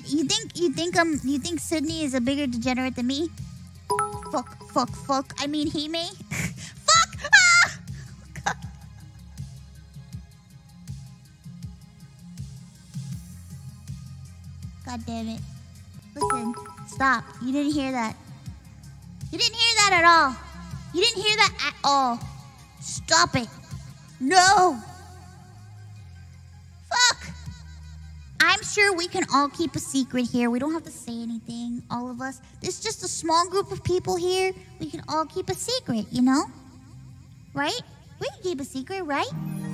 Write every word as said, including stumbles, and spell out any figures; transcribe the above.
you think you think um you think Sydney is a bigger degenerate than me? Fuck, fuck, fuck. I mean Hime. Fuck! Ah! God. God damn it. Listen, stop. You didn't hear that. You didn't hear that at all. You didn't hear that at all. Stop it. No. Fuck. I'm sure we can all keep a secret here. We don't have to say anything, all of us. There's just a small group of people here. We can all keep a secret, you know? Right? We can keep a secret, right?